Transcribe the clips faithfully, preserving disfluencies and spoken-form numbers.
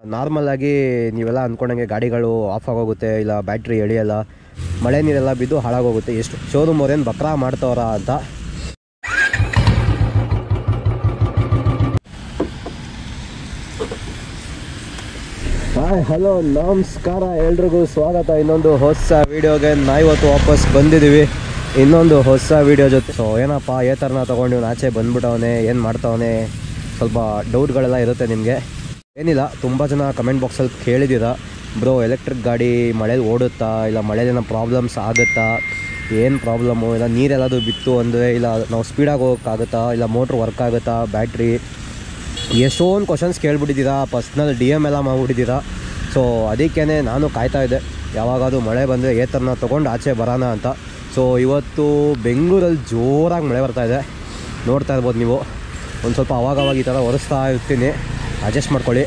Normal ಆಗಿ ನೀವೆಲ್ಲ ಅಂದ್ಕೊಂಡಂಗೆ ಗಾಡಿಗಳು ಆಫ್ ಆಗೋಗುತ್ತೆ, ಇಲ್ಲ ಬ್ಯಾಟ್ರಿ ಎಳಿಯಲ್ಲ, ಮಳೆ ನೀರೆಲ್ಲ ಬಿದ್ದು ಹಾಳಾಗೋಗುತ್ತೆ. ಎಷ್ಟು ಶೋರೂಮ್ ಅವ್ರೇನು ಬಕ್ರಾ ಮಾಡ್ತವ್ರ ಅಂತ. ಹಾಯ್ ಹಲೋ ನಮಸ್ಕಾರ ಎಲ್ರಿಗೂ ಸ್ವಾಗತ ಇನ್ನೊಂದು ಹೊಸ ವೀಡಿಯೋಗೆ. ನಾ ಇವತ್ತು ವಾಪಸ್ ಬಂದಿದ್ದೀವಿ ಇನ್ನೊಂದು ಹೊಸ ವೀಡಿಯೋ ಜೊತೆ. ಸೊ ಏನಪ್ಪ ಏ ಥರನ ತೊಗೊಂಡು ಆಚೆ ಬಂದ್ಬಿಟ್ಟವನೇ, ಏನು ಮಾಡ್ತಾವನೆ, ಸ್ವಲ್ಪ ಡೌಟ್ಗಳೆಲ್ಲ ಇರುತ್ತೆ ನಿಮಗೆ. ಏನಿಲ್ಲ, ತುಂಬ ಜನ ಕಮೆಂಟ್ ಬಾಕ್ಸಲ್ಲಿ ಕೇಳಿದ್ದೀರಾ, ಬ್ರೋ ಎಲೆಕ್ಟ್ರಿಕ್ ಗಾಡಿ ಮಳೇಲಿ ಓಡುತ್ತಾ, ಇಲ್ಲ ಮಳೇಲಿ ಏನೋ ಪ್ರಾಬ್ಲಮ್ಸ್ ಆಗುತ್ತಾ, ಏನು ಪ್ರಾಬ್ಲಮ್ಮು, ಇಲ್ಲ ನೀರೆಲ್ಲದು ಬಿತ್ತು ಅಂದರೆ, ಇಲ್ಲ ನಾವು ಸ್ಪೀಡಾಗಿ ಹೋಗೋಕ್ಕಾಗುತ್ತಾ, ಇಲ್ಲ ಮೋಟ್ರ್ ವರ್ಕ್ ಆಗುತ್ತಾ, ಬ್ಯಾಟ್ರಿ, ಎಷ್ಟೊಂದು ಕ್ವಶನ್ಸ್ ಕೇಳ್ಬಿಟ್ಟಿದ್ದೀರಾ, ಪರ್ಸ್ನಲ್ ಡಿ ಎಮ್ ಎಲ್ಲ ಮಾಡಿಬಿಟ್ಟಿದ್ದೀರಾ. ಸೊ ಅದಕ್ಕೇ ನಾನು ಕಾಯ್ತಾಯಿದ್ದೆ ಯಾವಾಗಾದರೂ ಮಳೆ ಬಂದರೆ ಏ ಥರನ ತೊಗೊಂಡು ಆಚೆ ಬರೋಣ ಅಂತ. ಸೊ ಇವತ್ತು ಬೆಂಗಳೂರಲ್ಲಿ ಜೋರಾಗಿ ಮಳೆ ಬರ್ತಾಯಿದೆ, ನೋಡ್ತಾ ಇರ್ಬೋದು ನೀವು. ಒಂದು ಸ್ವಲ್ಪ ಅವಾಗವಾಗ ಈ ಥರ ಒರೆಸ್ತಾ ಇರ್ತೀನಿ, ಅಡ್ಜಸ್ಟ್ ಮಾಡ್ಕೊಳ್ಳಿ.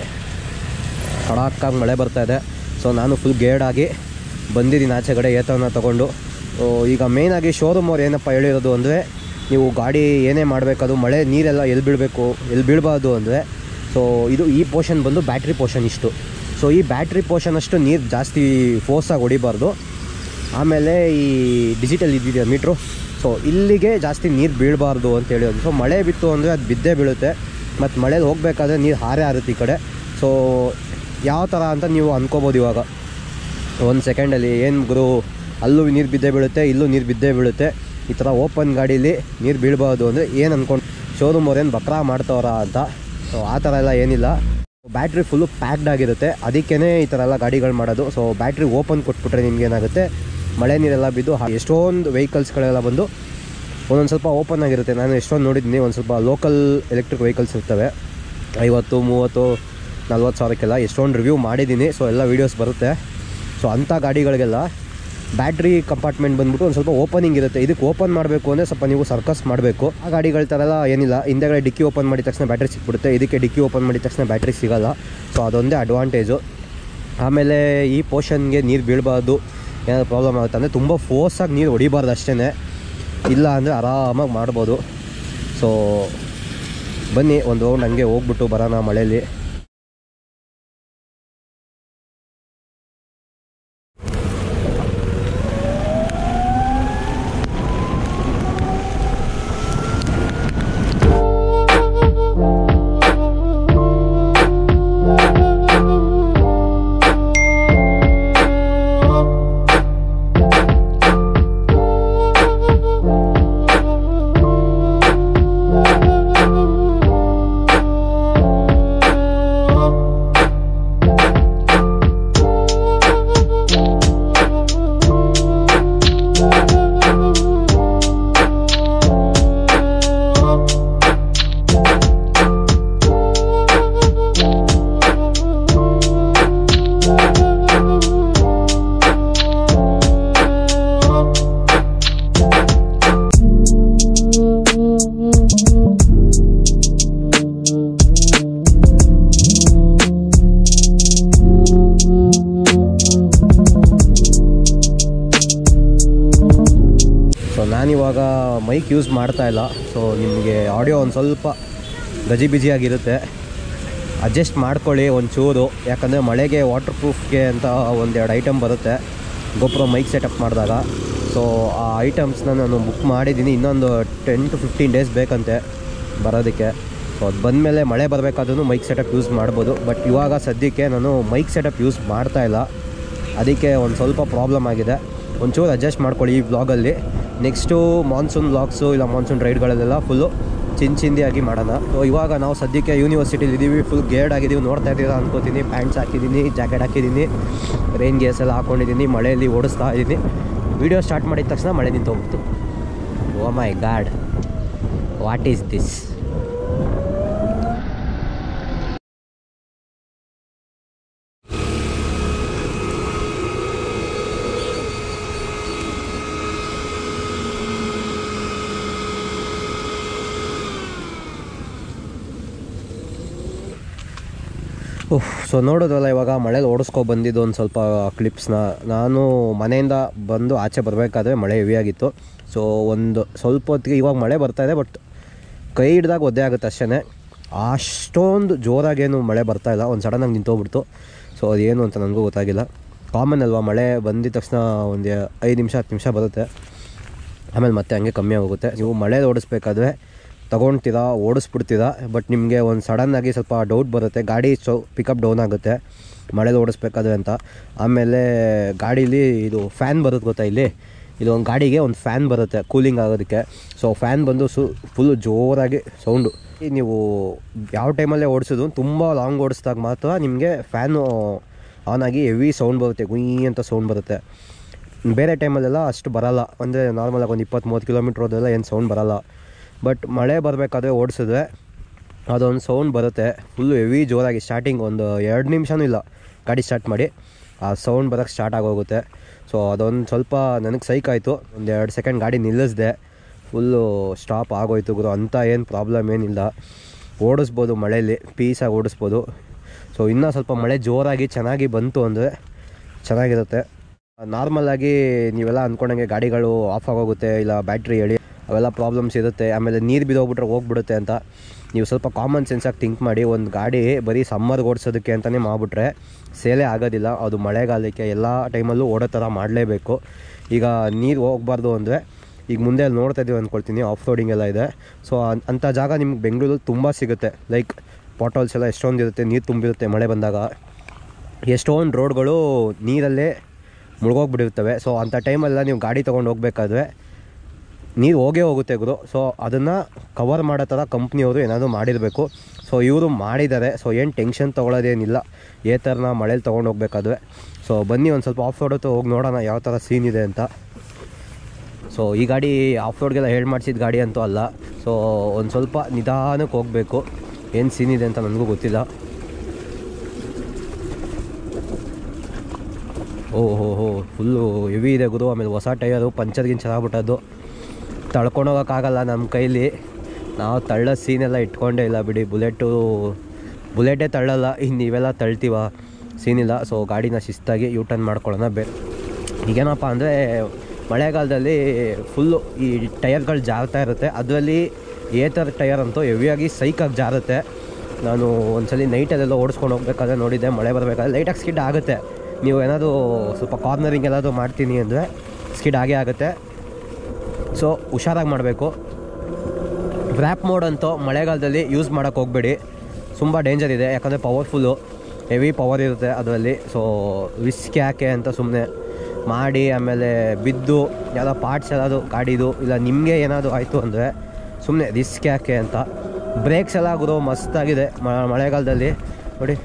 ಕಡಾಕಾಗಿ ಮಳೆ ಬರ್ತಾಯಿದೆ. ಸೊ ನಾನು ಫುಲ್ ಗೇಡಾಗಿ ಬಂದಿದ್ದೀನಿ ಆಚೆ ಕಡೆ ಏ ಥರನ ತೊಗೊಂಡು. ಈಗ ಮೇಯ್ನಾಗಿ ಶೋರೂಮ್ ಅವ್ರು ಏನಪ್ಪ ಹೇಳಿರೋದು ಅಂದರೆ, ನೀವು ಗಾಡಿ ಏನೇ ಮಾಡಬೇಕದು ಮಳೆ ನೀರೆಲ್ಲ ಎಲ್ಲಿ ಬೀಳಬೇಕು, ಎಲ್ಲಿ ಬೀಳಬಾರ್ದು ಅಂದರೆ, ಸೊ ಇದು ಈ ಪೋರ್ಷನ್ ಬಂದು ಬ್ಯಾಟ್ರಿ ಪೋರ್ಷನ್ ಇಷ್ಟು. ಸೊ ಈ ಬ್ಯಾಟ್ರಿ ಪೋರ್ಷನ್ ಅಷ್ಟು ನೀರು ಜಾಸ್ತಿ ಫೋರ್ಸಾಗಿ ಹೊಡಿಬಾರ್ದು. ಆಮೇಲೆ ಈ ಡಿಜಿಟಲ್ ಇದ್ದಿದೆಯಾ ಮೀಟ್ರು, ಸೊ ಇಲ್ಲಿಗೆ ಜಾಸ್ತಿ ನೀರು ಬೀಳಬಾರ್ದು ಅಂತ ಹೇಳಿರೋದು. ಸೊ ಮಳೆ ಬಿತ್ತು ಅಂದರೆ ಅದು ಬಿದ್ದೇ ಬೀಳುತ್ತೆ, ಮತ್ತು ಮಳೇಲಿ ಹೋಗಬೇಕಾದ್ರೆ ನೀರು ಹಾರೇ ಆರುತ್ತೆ ಈ ಕಡೆ. ಸೊ ಯಾವ ಥರ ಅಂತ ನೀವು ಅಂದ್ಕೋಬೋದು. ಇವಾಗ ಒಂದು ಸೆಕೆಂಡಲ್ಲಿ ಏನು ಗುರು, ಅಲ್ಲೂ ನೀರು ಬಿದ್ದೇ ಬೀಳುತ್ತೆ, ಇಲ್ಲೂ ನೀರು ಬಿದ್ದೇ ಬೀಳುತ್ತೆ, ಈ ಥರ ಓಪನ್ ಗಾಡೀಲಿ ನೀರು ಬೀಳ್ಬಾರ್ದು ಅಂದರೆ ಏನು ಅಂದ್ಕೊಂಡು ಶೋರೂಮ್ ಅವ್ರೇನು ಬಕ್ರಾ ಮಾಡ್ತವ್ರ ಅಂತ. ಸೊ ಆ ಥರ ಎಲ್ಲ ಏನಿಲ್ಲ, ಬ್ಯಾಟ್ರಿ ಫುಲ್ಲು ಪ್ಯಾಕ್ಡ್ ಆಗಿರುತ್ತೆ, ಅದಕ್ಕೇ ಈ ಥರ ಎಲ್ಲ ಗಾಡಿಗಳು ಮಾಡೋದು. ಸೊ ಬ್ಯಾಟ್ರಿ ಓಪನ್ ಕೊಟ್ಬಿಟ್ರೆ ನಿಮ್ಗೇನಾಗುತ್ತೆ, ಮಳೆ ನೀರೆಲ್ಲ ಬಿದ್ದು ಎಷ್ಟೊಂದು ವೆಹಿಕಲ್ಸ್ಗಳೆಲ್ಲ ಬಂದು ಒಂದೊಂದು ಸ್ವಲ್ಪ ಓಪನ್ ಆಗಿರುತ್ತೆ. ನಾನು ಎಷ್ಟೊಂದು ನೋಡಿದ್ದೀನಿ, ಒಂದು ಸ್ವಲ್ಪ ಲೋಕಲ್ ಎಲೆಕ್ಟ್ರಿಕ್ ವೆಹಿಕಲ್ಸ್ ಇರ್ತವೆ, ಐವತ್ತು ಮೂವತ್ತು ನಲ್ವತ್ತು ಸಾವಿರಕ್ಕೆಲ್ಲ ಎಷ್ಟೊಂದು ರಿವ್ಯೂ ಮಾಡಿದ್ದೀನಿ. ಸೊ ಎಲ್ಲ ವೀಡಿಯೋಸ್ ಬರುತ್ತೆ. ಸೊ ಅಂಥ ಗಾಡಿಗಳಿಗೆಲ್ಲ ಬ್ಯಾಟ್ರಿ ಕಂಪಾರ್ಟ್ಮೆಂಟ್ ಬಂದ್ಬಿಟ್ಟು ಒಂದು ಸ್ವಲ್ಪ ಓಪನಿಂಗ್ ಇರುತ್ತೆ. ಇದಕ್ಕೆ ಓಪನ್ ಮಾಡಬೇಕು ಅಂದರೆ ಸ್ವಲ್ಪ ನೀವು ಸರ್ಕಸ್ ಮಾಡಬೇಕು. ಆ ಗಾಡಿಗಳ ಥರ ಎಲ್ಲ ಏನಿಲ್ಲ, ಹಿಂದೆಗಡೆ ಡಿಕ್ಕಿ ಓಪನ್ ಮಾಡಿದ ತಕ್ಷಣ ಬ್ಯಾಟ್ರಿ ಸಿಕ್ಬಿಡುತ್ತೆ, ಇದಕ್ಕೆ ಡಿಕ್ಕಿ ಓಪನ್ ಮಾಡಿದ ತಕ್ಷಣ ಬ್ಯಾಟ್ರಿ ಸಿಗೋಲ್ಲ. ಸೊ ಅದೊಂದೇ ಅಡ್ವಾಂಟೇಜು. ಆಮೇಲೆ ಈ ಪೋರ್ಷನ್ಗೆ ನೀರು ಬೀಳಬಾರ್ದು, ಏನಾದರೂ ಪ್ರಾಬ್ಲಮ್ ಆಗುತ್ತೆ ಅಂದರೆ ತುಂಬ ಫೋರ್ಸಾಗಿ ನೀರು ಹೊಡಿಬಾರ್ದು ಅಷ್ಟೇ, ಇಲ್ಲ ಅಂದರೆ ಆರಾಮಾಗಿ ಮಾಡ್ಬೋದು. ಸೊ ಬನ್ನಿ ಒಂದು ರೌಂಡ್ ಹಂಗೆ ಹೋಗ್ಬಿಟ್ಟು ಬರೋಣ ಮಳೇಲಿ. ನಾನಿವಾಗ ಮೈಕ್ ಯೂಸ್ ಮಾಡ್ತಾಯಿಲ್ಲ. ಸೊ ನಿಮಗೆ ಆಡಿಯೋ ಒಂದು ಸ್ವಲ್ಪ ಗಜಿ ಬಿಜಿಯಾಗಿರುತ್ತೆ, ಅಡ್ಜಸ್ಟ್ ಮಾಡ್ಕೊಳ್ಳಿ ಒಂಚೂರು. ಯಾಕಂದರೆ ಮಳೆಗೆ ವಾಟರ್ ಪ್ರೂಫ್ಗೆ ಅಂತ ಒಂದೆರಡು ಐಟಮ್ ಬರುತ್ತೆ ಗೋಪ್ರೋ ಮೈಕ್ ಸೆಟಪ್ ಮಾಡಿದಾಗ. ಸೊ ಆ ಐಟಮ್ಸ್ನ ನಾನು ಬುಕ್ ಮಾಡಿದ್ದೀನಿ, ಇನ್ನೊಂದು ಟೆನ್ ಟು ಫಿಫ್ಟೀನ್ ಡೇಸ್ ಬೇಕಂತೆ ಬರೋದಕ್ಕೆ. ಸೊ ಅದು ಬಂದಮೇಲೆ ಮಳೆ ಬರಬೇಕಾದ್ರೂ ಮೈಕ್ ಸೆಟಪ್ ಯೂಸ್ ಮಾಡ್ಬೋದು. ಬಟ್ ಇವಾಗ ಸದ್ಯಕ್ಕೆ ನಾನು ಮೈಕ್ ಸೆಟಪ್ ಯೂಸ್ ಮಾಡ್ತಾಯಿಲ್ಲ, ಅದಕ್ಕೆ ಒಂದು ಸ್ವಲ್ಪ ಪ್ರಾಬ್ಲಮ್ ಆಗಿದೆ. ಒಂಚೂರು ಅಡ್ಜಸ್ಟ್ ಮಾಡ್ಕೊಳ್ಳಿ ಈ ವ್ಲಾಗಲ್ಲಿ. ನೆಕ್ಸ್ಟು ಮಾನ್ಸೂನ್ ವ್ಲಾಗ್ಸು ಇಲ್ಲ ಮಾನ್ಸೂನ್ ರೈಡ್ಗಳಲ್ಲೆಲ್ಲ ಫುಲ್ಲು ಚಿನ್ ಚಿಂದಿಯಾಗಿ ಮಾಡೋಣ. ಸೊ ಇವಾಗ ನಾವು ಸದ್ಯಕ್ಕೆ ಯೂನಿವರ್ಸಿಟಿಲಿ ಇದ್ದೀವಿ, ಫುಲ್ ಗೇಡ್ ಆಗಿದ್ದೀವಿ, ನೋಡ್ತಾ ಇದ್ದೀರಾ ಅನ್ಕೋತೀನಿ. ಪ್ಯಾಂಟ್ಸ್ ಹಾಕಿದ್ದೀನಿ, ಜಾಕೆಟ್ ಹಾಕಿದ್ದೀನಿ, ರೈನ್ ಗೇರ್ಸ್ ಎಲ್ಲ ಹಾಕ್ಕೊಂಡಿದ್ದೀನಿ, ಮಳೆಯಲ್ಲಿ ಓಡಿಸ್ತಾ ಇದ್ದೀನಿ. ವೀಡಿಯೋ ಸ್ಟಾರ್ಟ್ ಮಾಡಿದ ತಕ್ಷಣ ಮಳೆ ನಿಂತು ಹೋಗ್ಬಿಡ್ತು. Oh my god, what is this? Oh so ನೋಡೋದಲ್ಲ, ಇವಾಗ ಮಳೇಲಿ ಓಡಿಸ್ಕೊ ಬಂದಿದ್ದು ಒಂದು ಸ್ವಲ್ಪ ಕ್ಲಿಪ್ಸ್ನ. ನಾನು ಮನೆಯಿಂದ ಬಂದು ಆಚೆ ಬರಬೇಕಾದ್ರೆ ಮಳೆ ಹೆವಿಯಾಗಿತ್ತು. ಸೊ ಒಂದು ಸ್ವಲ್ಪ ಹೊತ್ತಿಗೆ ಇವಾಗ ಮಳೆ ಬರ್ತಾಯಿದೆ, ಬಟ್ ಕೈ ಹಿಡ್ದಾಗ ಒದ್ದೆ ಆಗುತ್ತೆ ಅಷ್ಟೇ. ಅಷ್ಟೊಂದು ಜೋರಾಗೇನು ಮಳೆ ಬರ್ತಾಯಿಲ್ಲ, ಒಂದು ಸಡನ್ನಾಗಿ ನಿಂತೋಗ್ಬಿಡ್ತು. ಸೊ ಅದೇನು ಅಂತ ನನಗೂ ಗೊತ್ತಾಗಿಲ್ಲ. ಕಾಮನ್ ಅಲ್ವಾ, ಮಳೆ ಬಂದಿದ ತಕ್ಷಣ ಒಂದು ಐದು ನಿಮಿಷ ಹತ್ತು ನಿಮಿಷ ಬರುತ್ತೆ, ಆಮೇಲೆ ಮತ್ತೆ ಹಂಗೆ ಕಮ್ಮಿ ಆಗೋಗುತ್ತೆ. ನೀವು ಮಳೆ ಓಡಿಸ್ಬೇಕಾದ್ರೆ ತೊಗೊಳ್ತೀರಾ, ಓಡಿಸ್ಬಿಡ್ತೀರಾ, ಬಟ್ ನಿಮಗೆ ಒಂದು ಸಡನ್ನಾಗಿ ಸ್ವಲ್ಪ ಡೌಟ್ ಬರುತ್ತೆ, ಗಾಡಿ ಸೊ ಪಿಕಪ್ ಡೌನ್ ಆಗುತ್ತೆ ಮಳೆಲಿ ಓಡಿಸ್ಬೇಕಾದ್ರೆ ಅಂತ. ಆಮೇಲೆ ಗಾಡೀಲಿ ಇದು ಫ್ಯಾನ್ ಬರುತ್ತೆ ಗೊತ್ತಾ, ಇಲ್ಲಿ ಇದು ಒಂದು ಗಾಡಿಗೆ ಒಂದು ಫ್ಯಾನ್ ಬರುತ್ತೆ ಕೂಲಿಂಗ್ ಆಗೋದಕ್ಕೆ. ಸೊ ಫ್ಯಾನ್ ಬಂದು ಸು ಫುಲ್ಲು ಜೋರಾಗಿ ಸೌಂಡು. ನೀವು ಯಾವ ಟೈಮಲ್ಲೇ ಓಡಿಸೋದು, ತುಂಬ ಲಾಂಗ್ ಓಡಿಸಿದಾಗ ಮಾತ್ರ ನಿಮಗೆ ಫ್ಯಾನು ಆನಾಗಿ ಹೆವಿ ಸೌಂಡ್ ಬರುತ್ತೆ, ಗುಯ್ ಅಂತ ಸೌಂಡ್ ಬರುತ್ತೆ. ಬೇರೆ ಟೈಮಲ್ಲೆಲ್ಲ ಅಷ್ಟು ಬರೋಲ್ಲ, ಅಂದರೆ ನಾರ್ಮಲಾಗಿ ಒಂದು ಇಪ್ಪತ್ತು ಮೂವತ್ತು ಕಿಲೋಮೀಟ್ರ್ ಹೋದೆಲ್ಲ ಏನು ಸೌಂಡ್ ಬರೋಲ್ಲ. ಬಟ್ ಮಳೆ ಬರಬೇಕಾದ್ರೆ ಓಡಿಸಿದ್ರೆ ಅದೊಂದು ಸೌಂಡ್ ಬರುತ್ತೆ ಫುಲ್ಲು ಹೆವಿ ಜೋರಾಗಿ. ಸ್ಟಾರ್ಟಿಂಗ್ ಒಂದು ಎರಡು ನಿಮಿಷನೂ ಇಲ್ಲ ಗಾಡಿ ಸ್ಟಾರ್ಟ್ ಮಾಡಿ ಆ ಸೌಂಡ್ ಬರೋಕ್ಕೆ ಸ್ಟಾರ್ಟ್ ಆಗೋಗುತ್ತೆ. ಸೊ ಅದೊಂದು ಸ್ವಲ್ಪ ನನಗೆ ಸೈಕ್ ಆಯಿತು, ಒಂದು ಎರಡು ಸೆಕೆಂಡ್ ಗಾಡಿ ನಿಲ್ಲಿಸಿದೆ, ಫುಲ್ಲು ಸ್ಟಾಪ್ ಆಗೋಯ್ತು ಗುರು. ಅಂಥ ಏನು ಪ್ರಾಬ್ಲಮ್ ಏನಿಲ್ಲ, ಓಡಿಸ್ಬೋದು ಮಳೆಯಲ್ಲಿ, ಪೀಸಾಗಿ ಓಡಿಸ್ಬೋದು. ಸೊ ಇನ್ನೂ ಸ್ವಲ್ಪ ಮಳೆ ಜೋರಾಗಿ ಚೆನ್ನಾಗಿ ಬಂತು ಅಂದರೆ ಚೆನ್ನಾಗಿರುತ್ತೆ. ನಾರ್ಮಲಾಗಿ ನೀವೆಲ್ಲ ಅಂದ್ಕೊಂಡಂಗೆ ಗಾಡಿಗಳು ಆಫ್ ಆಗೋಗುತ್ತೆ, ಇಲ್ಲ ಬ್ಯಾಟ್ರಿ ಹೇಳಿ ಅವೆಲ್ಲ ಪ್ರಾಬ್ಲಮ್ಸ್ ಇರುತ್ತೆ, ಆಮೇಲೆ ನೀರು ಬಿದ್ದೋಗ್ಬಿಟ್ರೆ ಹೋಗ್ಬಿಡುತ್ತೆ ಅಂತ. ನೀವು ಸ್ವಲ್ಪ ಕಾಮನ್ ಸೆನ್ಸಾಗಿ ಥಿಂಕ್ ಮಾಡಿ. ಒಂದು ಗಾಡಿ ಬರೀ ಸಮ್ಮರ್ಗೆ ಓಡಿಸೋದಕ್ಕೆ ಅಂತಲೇ ಮಾಡಿಬಿಟ್ರೆ ಸೇಲೇ ಆಗೋದಿಲ್ಲ. ಅದು ಮಳೆಗಾಲಕ್ಕೆ ಎಲ್ಲ ಟೈಮಲ್ಲೂ ಓಡೋ ಥರ ಮಾಡಲೇಬೇಕು. ಈಗ ನೀರು ಹೋಗಬಾರ್ದು ಅಂದರೆ ಈಗ ಮುಂದೆ ಅಲ್ಲಿ ನೋಡ್ತಾ ಇದ್ದೀವಿ ಅಂದ್ಕೊಳ್ತೀನಿ, ಆಫ್ ರೋಡಿಂಗ್ ಎಲ್ಲ ಇದೆ. ಸೊ ಅಂಥ ಜಾಗ ನಿಮ್ಗೆ ಬೆಂಗಳೂರಲ್ಲಿ ತುಂಬ ಸಿಗುತ್ತೆ. ಲೈಕ್ ಪಾಟೋಲ್ಸ್ ಎಲ್ಲ ಎಷ್ಟೊಂದು ಇರುತ್ತೆ, ನೀರು ತುಂಬಿರುತ್ತೆ ಮಳೆ ಬಂದಾಗ, ಎಷ್ಟೊಂದು ರೋಡ್ಗಳು ನೀರಲ್ಲೇ ಮುಳುಗೋಗ್ಬಿಟ್ಟಿರ್ತವೆ. ಸೊ ಅಂಥ ಟೈಮೆಲ್ಲ ನೀವು ಗಾಡಿ ತೊಗೊಂಡು ಹೋಗ್ಬೇಕಾದ್ರೆ ನೀರು ಹೋಗೇ ಹೋಗುತ್ತೆ ಗುರು. ಸೊ ಅದನ್ನು ಕವರ್ ಮಾಡೋ ಥರ ಕಂಪ್ನಿಯವರು ಏನಾದರೂ ಮಾಡಿರಬೇಕು. ಸೊ ಇವರು ಮಾಡಿದ್ದಾರೆ. ಸೊ ಏನು ಟೆನ್ಷನ್ ತೊಗೊಳ್ಳೋದೇನಿಲ್ಲ ಏ ಥರನ ಮಳೇಲಿ ತೊಗೊಂಡು ಹೋಗ್ಬೇಕಾದ್ರೆ. ಸೊ ಬನ್ನಿ ಒಂದು ಸ್ವಲ್ಪ ಆಫ್ ರೋಡ್ ಹೋಗಿ ನೋಡೋಣ ಯಾವ ಥರ ಸೀನ್ ಇದೆ ಅಂತ. ಸೊ ಈ ಗಾಡಿ ಆಫ್ ರೋಡ್ಗೆಲ್ಲ ಹೇಳಿ ಮಾಡಿಸಿದ ಗಾಡಿ ಅಂತೂ ಅಲ್ಲ. ಸೊ ಒಂದು ಸ್ವಲ್ಪ ನಿಧಾನಕ್ಕೆ ಹೋಗಬೇಕು, ಏನು ಸೀನ್ ಇದೆ ಅಂತ ನನಗೂ ಗೊತ್ತಿಲ್ಲ. ಓಹ್ ಹೋ ಹೋ ಫುಲ್ಲು ಹೆವಿ ಇದೆ ಗುರು. ಆಮೇಲೆ ಹೊಸ ಟೈರು ಪಂಚರ್ ಗಿಂಚರ್ ಆಗ್ಬಿಟ್ಟದ್ದು, ತಳ್ಕೊಂಡೋಗೋಕ್ಕಾಗಲ್ಲ ನಮ್ಮ ಕೈಲಿ. ನಾವು ತಳ್ಳೋ ಸೀನೆಲ್ಲ ಇಟ್ಕೊಂಡೇ ಇಲ್ಲ ಬಿಡಿ. ಬುಲೆಟು ಬುಲೆಟೇ ತಳ್ಳಲ್ಲ, ಇನ್ನು ನೀವೆಲ್ಲ ತಳ್ತೀವ ಸೀನಿಲ್ಲ. ಸೊ ಗಾಡಿನ ಶಿಸ್ತಾಗಿ ಯೂ ಟರ್ನ್ ಮಾಡ್ಕೊಳ್ಳೋಣ. ಬೇ ಈಗೇನಪ್ಪ ಅಂದರೆ ಮಳೆಗಾಲದಲ್ಲಿ ಫುಲ್ಲು ಈ ಟಯರ್ಗಳು ಜಾರ್ತಾ ಇರುತ್ತೆ. ಅದರಲ್ಲಿ ಏತರ್ ಟಯರ್ ಅಂತೂ ಹೆವಿಯಾಗಿ ಸೈಕಾಗಿ ಜಾರುತ್ತೆ. ನಾನು ಒಂದ್ಸಲಿ ನೈಟಲ್ಲೆಲ್ಲ ಓಡಿಸ್ಕೊಂಡು ಹೋಗ್ಬೇಕಾದ್ರೆ ನೋಡಿದ್ದೆ, ಮಳೆ ಬರಬೇಕಾದ್ರೆ ಲೈಟಾಗಿ ಸ್ಕಿಡ್ ಆಗುತ್ತೆ. ನೀವು ಏನಾದರೂ ಸ್ವಲ್ಪ ಕಾರ್ನರಿಂಗ್ ಎಲ್ಲಾದರೂ ಮಾಡ್ತೀನಿ ಅಂದರೆ ಸ್ಕಿಡ್ ಆಗೇ ಆಗುತ್ತೆ. ಸೊ ಹುಷಾರಾಗಿ ಮಾಡಬೇಕು. ವ್ರ್ಯಾಪ್ ಮೋಡ್ ಅಂತೂ ಮಳೆಗಾಲದಲ್ಲಿ ಯೂಸ್ ಮಾಡೋಕ್ಕೆ ಹೋಗಬೇಡಿ, ತುಂಬ ಡೇಂಜರ್ ಇದೆ. ಯಾಕಂದರೆ ಪವರ್ಫುಲ್ಲು, ಹೆವಿ ಪವರ್ ಇರುತ್ತೆ ಅದರಲ್ಲಿ. ಸೊ ರಿಸ್ಕ್ ಯಾಕೆ ಅಂತ ಸುಮ್ಮನೆ ಮಾಡಿ ಆಮೇಲೆ ಬಿದ್ದು ಯಾವುದೋ ಪಾರ್ಟ್ಸ್ ಎಲ್ಲಾದರೂ ಗಾಡಿದು ಇಲ್ಲ ನಿಮಗೆ ಏನಾದರೂ ಆಯಿತು ಅಂದರೆ ಸುಮ್ಮನೆ ರಿಸ್ಕ್ ಯಾಕೆ ಅಂತ. ಬ್ರೇಕ್ಸ್ ಎಲ್ಲ ಗುರು ಮಸ್ತಾಗಿದೆ ಮಳೆಗಾಲದಲ್ಲಿ ನೋಡಿ.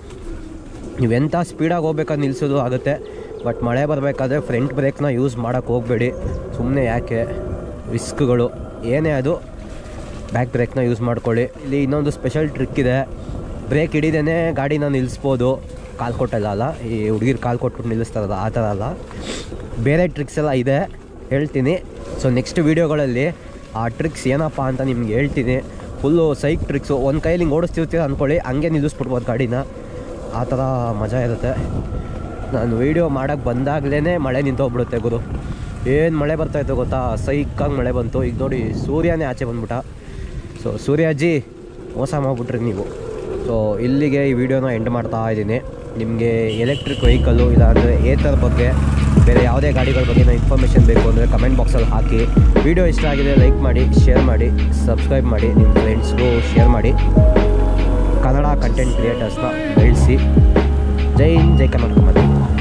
ನೀವೆಂಥ ಸ್ಪೀಡಾಗಿ ಹೋಗ್ಬೇಕಾದ್ರೆ ನಿಲ್ಲಿಸೋದು ಆಗುತ್ತೆ, ಬಟ್ ಮಳೆ ಬರಬೇಕಾದ್ರೆ ಫ್ರಂಟ್ ಬ್ರೇಕ್ನ ಯೂಸ್ ಮಾಡೋಕ್ಕೆ ಹೋಗಬೇಡಿ. ಸುಮ್ಮನೆ ಯಾಕೆ ರಿಸ್ಕ್ಗಳು ಏನೇ ಅದು, ಬ್ಯಾಕ್ ಬ್ರೇಕ್ನ ಯೂಸ್ ಮಾಡ್ಕೊಳ್ಳಿ. ಇಲ್ಲಿ ಇನ್ನೊಂದು ಸ್ಪೆಷಲ್ ಟ್ರಿಕ್ ಇದೆ, ಬ್ರೇಕ್ ಹಿಡಿದೇ ಗಾಡಿನ ನಿಲ್ಲಿಸ್ಬೋದು. ಕಾಲು ಕೊಟ್ಟಲ್ಲ ಅಲ್ಲ, ಈ ಹುಡುಗಿರು ಕಾಲು ಕೊಟ್ಬಿಟ್ಟು ನಿಲ್ಲಿಸ್ತಾರಲ್ಲ ಆ ಥರ ಅಲ್ಲ, ಬೇರೆ ಟ್ರಿಕ್ಸ್ ಎಲ್ಲ ಇದೆ, ಹೇಳ್ತೀನಿ. ಸೊ ನೆಕ್ಸ್ಟ್ ವೀಡಿಯೋಗಳಲ್ಲಿ ಆ ಟ್ರಿಕ್ಸ್ ಏನಪ್ಪ ಅಂತ ನಿಮ್ಗೆ ಹೇಳ್ತೀನಿ. Full psych tricks. ಒಂದು ಕೈಲಿ ಹಿಂಗೆ ಓಡಿಸ್ತಿರ್ತೀರ ಅಂದ್ಕೊಳ್ಳಿ, ಹಂಗೆ ನಿಲ್ಲಿಸ್ಬಿಡ್ಬೋದು ಗಾಡಿನ, ಆ ಥರ ಮಜಾ ಇರುತ್ತೆ. ನಾನು ವೀಡಿಯೋ ಮಾಡೋಕ್ಕೆ ಬಂದಾಗಲೇ ಮಳೆ ನಿಂತೋಗ್ಬಿಡುತ್ತೆ ಗುರು. ಏನು ಮಳೆ ಬರ್ತಾಯಿತ್ತು ಗೊತ್ತಾ, ಸೈಕಾಗಿ ಮಳೆ ಬಂತು. ಈಗ ನೋಡಿ ಸೂರ್ಯನೇ ಆಚೆ ಬಂದ್ಬಿಟ್ಟ. ಸೊ ಸೂರ್ಯಾಜಿ ಮೋಸ ಮಾಡಿಬಿಟ್ರಿ ನೀವು. ಸೊ ಇಲ್ಲಿಗೆ ಈ ವಿಡಿಯೋನ ಎಂಡ್ ಮಾಡ್ತಾ ಇದ್ದೀನಿ. ನಿಮಗೆ ಎಲೆಕ್ಟ್ರಿಕ್ ವೆಹಿಕಲ್ಲು ಇಲ್ಲ ಅಂದರೆ ಏತರ್ ಬಗ್ಗೆ ಬೇರೆ ಯಾವುದೇ ಗಾಡಿಗಳ ಬಗ್ಗೆ ಇನ್ಫಾರ್ಮೇಷನ್ ಬೇಕು ಅಂದರೆ ಕಮೆಂಟ್ ಬಾಕ್ಸಲ್ಲಿ ಹಾಕಿ. ವಿಡಿಯೋ ಇಷ್ಟ ಆಗಿದೆ ಲೈಕ್ ಮಾಡಿ, ಶೇರ್ ಮಾಡಿ, ಸಬ್ಸ್ಕ್ರೈಬ್ ಮಾಡಿ, ನಿಮ್ಮ ಫ್ರೆಂಡ್ಸ್ಗೂ ಶೇರ್ ಮಾಡಿ. ಕನ್ನಡ ಕಂಟೆಂಟ್ ಕ್ರಿಯೇಟರ್ಸ್ನ ಬೆಳೆಸಿ. ಜೈ ಹಿಂದ್, ಜೈ ಕರ್ನಾಟಕ.